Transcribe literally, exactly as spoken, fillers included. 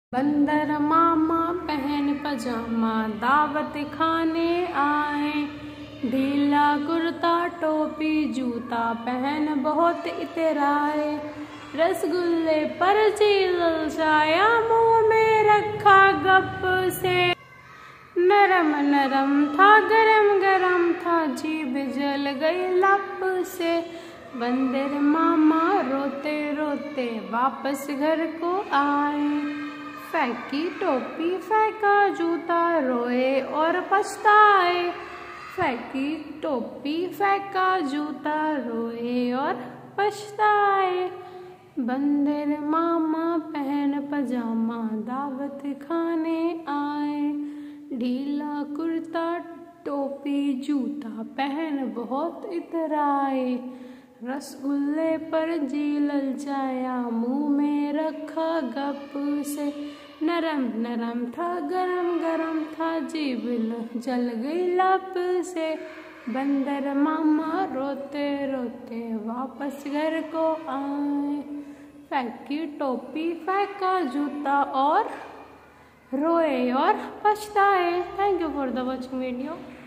बंदर मामा पहन पजामा दावत खाने आए। ढीला कुर्ता टोपी जूता पहन बहुत इतराए। रसगुल्ले पर ललचाया मुंह में रखा गप से। नरम नरम था गरम गरम था जीभ जल गई लप से। बंदर मामा रोते रोते वापस घर को आए। फेंकी टोपी फेंका जूता रोए और पछताए। फेंकी टोपी फेंका जूता रोए और पछताए। बंदर मामा पहन पजामा दावत खाने आए। ढीला कुर्ता टोपी जूता पहन बहुत इतराए। रसगुल्ले पर जी ललचाया मुंह में रखा गप से। नरम नरम था गरम गरम था जीभ जल गई लप से। बंदर मामा रोते रोते वापस घर को आए। फेंकी टोपी फेंका जूता और रोए और पछताए। Thank you for the watching video.